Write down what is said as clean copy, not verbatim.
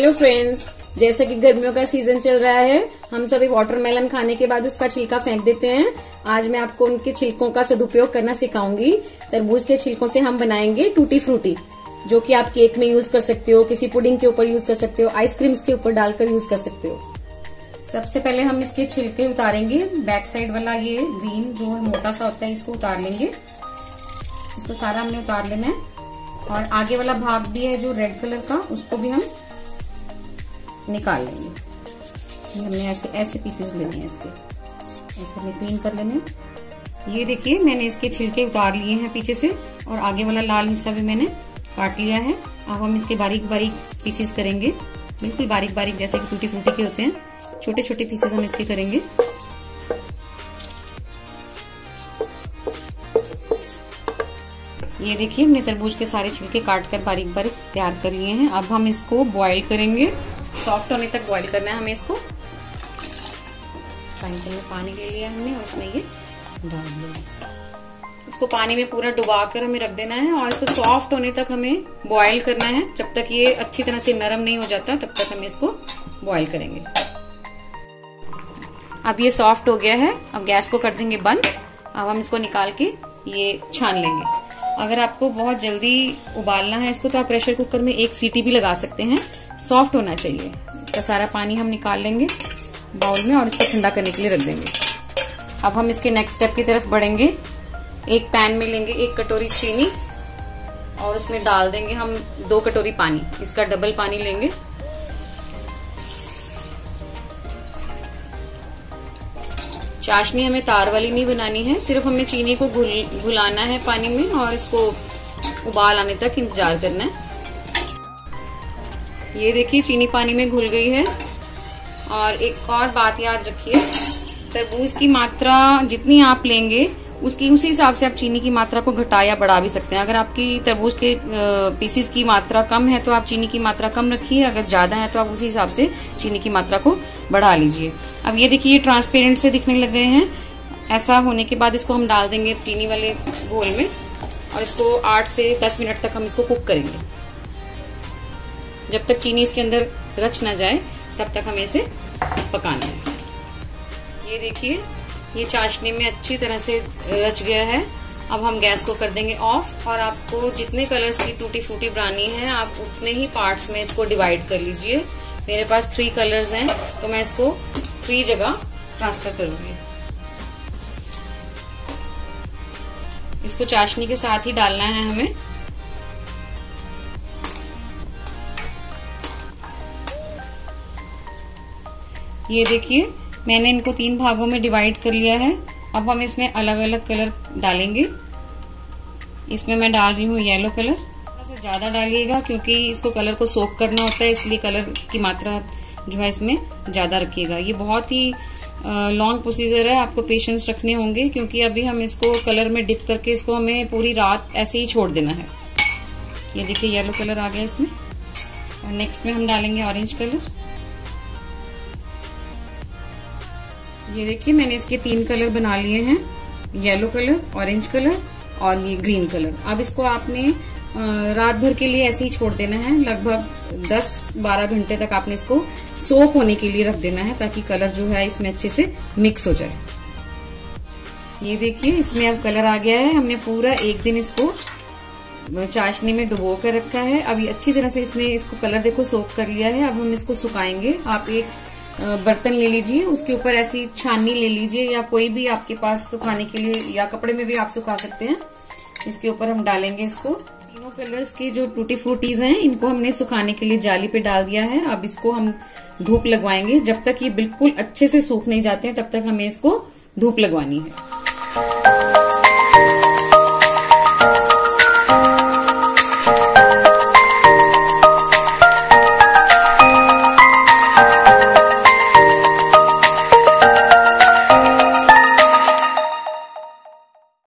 Hello friends, जैसे कि गर्मियों का सीजन चल रहा है, हम सभी वाटरमेलन खाने के बाद उसका छिलका फेंक देते हैं। आज मैं आपको उनके छिलकों का सदुपयोग करना सिखाऊंगी। तरबूज के छिलकों से हम बनाएंगे टूटी फ्रूटी, जो कि आप केक में यूज कर सकते हो, किसी पुडिंग के ऊपर यूज कर सकते हो, आइसक्रीम्स के ऊपर डालकर यूज कर सकते हो। सबसे पहले हम इसके छिलके उतारेंगे। बैक साइड वाला ये ग्रीन जो मोटा सा होता है, इसको उतार लेंगे। इसको सारा हमने उतार लेना है। और आगे वाला भाग भी है जो रेड कलर का, उसको भी हम निकाल लेंगे। हमने ऐसे ऐसे पीसेस लेने हैं इसके, ऐसे हमें क्लीन कर लेने हैं। ये देखिए, मैंने इसके छिलके उतार लिए हैं पीछे से, और आगे वाला लाल हिस्सा भी मैंने काट लिया है। अब हम इसके बारीक बारीक पीसेस करेंगे, बिल्कुल बारीक बारीक, जैसे कि टूटी फ्रूटी के होते हैं। छोटे छोटे पीसेस हम इसके करेंगे। ये देखिए, हमने तरबूज के सारे छिलके काट कर बारीक बारीक तैयार कर लिए हैं। अब हम इसको बॉईल करेंगे, सॉफ्ट होने तक बॉईल करना है हमें इसको। पानी ले लिया हमने और इसमें ये डाल दिया। इसको पानी में पूरा डुबा कर हमें रख देना है और इसको सॉफ्ट होने तक हमें बॉईल करना है। जब तक ये अच्छी तरह से नरम नहीं हो जाता, तब तक हम इसको बॉईल करेंगे। अब ये सॉफ्ट हो गया है। अब गैस को कर देंगे बंद। अब हम इसको निकाल के ये छान लेंगे। अगर आपको बहुत जल्दी उबालना है इसको, तो आप प्रेशर कुकर में एक सीटी भी लगा सकते हैं। सॉफ्ट होना चाहिए। इसका सारा पानी हम निकाल लेंगे बाउल में और इसको ठंडा करने के लिए रख देंगे। अब हम इसके नेक्स्ट स्टेप की तरफ बढ़ेंगे। एक पैन में लेंगे 1 कटोरी चीनी और उसमें डाल देंगे हम 2 कटोरी पानी। इसका डबल पानी लेंगे। चाशनी हमें तार वाली नहीं बनानी है, सिर्फ हमें चीनी को घुलाना है पानी में और इसको उबाल आने तक इंतजार करना है। ये देखिए, चीनी पानी में घुल गई है। और एक और बात याद रखिए, तरबूज की मात्रा जितनी आप लेंगे उसी हिसाब से आप चीनी की मात्रा को घटा या बढ़ा भी सकते हैं। अगर आपकी तरबूज के पीसीस की मात्रा कम है तो आप चीनी की मात्रा कम रखिए, अगर ज्यादा है तो आप उसी हिसाब से चीनी की मात्रा को बढ़ा लीजिए। अब ये देखिए, ये ट्रांसपेरेंट से दिखने लग गए हैं। ऐसा होने के बाद इसको हम डाल देंगे चीनी वाले बोल में और इसको 8 से 10 मिनट तक हम इसको कुक करेंगे। जब तक चीनी इसके अंदर रच ना जाए तब तक हमें इसे पकाना है। ये देखिए, ये चाशनी में अच्छी तरह से रच गया है। अब हम गैस को कर देंगे ऑफ और आपको जितने कलर्स की टूटी फ्रूटी बनानी है, आप उतने ही पार्ट्स में इसको डिवाइड कर लीजिए। मेरे पास 3 कलर्स हैं, तो मैं इसको 3 जगह ट्रांसफर करूंगी। इसको चाशनी के साथ ही डालना है हमें। ये देखिए, मैंने इनको 3 भागों में डिवाइड कर लिया है। अब हम इसमें अलग अलग कलर डालेंगे। इसमें मैं डाल रही हूँ येलो कलर। थोड़ा सा ज्यादा डालिएगा क्योंकि इसको कलर को सोक करना होता है, इसलिए कलर की मात्रा जो है इसमें ज्यादा रखिएगा। ये बहुत ही लॉन्ग प्रोसीजर है, आपको पेशेंस रखने होंगे क्योंकि अभी हम इसको कलर में डिप करके इसको हमें पूरी रात ऐसे ही छोड़ देना है। ये देखिए, येलो कलर आ गया इसमें। और नेक्स्ट में हम डालेंगे ऑरेंज कलर। ये देखिए, मैंने इसके 3 कलर बना लिए हैं, येलो कलर, ऑरेंज कलर और ये ग्रीन कलर। अब इसको आपने रात भर के लिए ऐसे ही छोड़ देना है। लगभग 10-12 घंटे तक आपने इसको सोक होने के लिए रख देना है, ताकि कलर जो है इसमें अच्छे से मिक्स हो जाए। ये देखिए, इसमें अब कलर आ गया है। हमने पूरा 1 दिन इसको चाशनी में डुबो कर रखा है। अभी अच्छी तरह से इसने इसको कलर देखो सोक कर लिया है। अब हम इसको सुखाएंगे। आप एक बर्तन ले लीजिए, उसके ऊपर ऐसी छाननी ले लीजिए या कोई भी आपके पास सुखाने के लिए, या कपड़े में भी आप सुखा सकते हैं। इसके ऊपर हम डालेंगे इसको। तीनों कलर्स की जो टूटी फ्रूटीज हैं, इनको हमने सुखाने के लिए जाली पे डाल दिया है। अब इसको हम धूप लगवाएंगे। जब तक ये बिल्कुल अच्छे से सूख नहीं जाते हैं, तब तक हमें इसको धूप लगवानी है।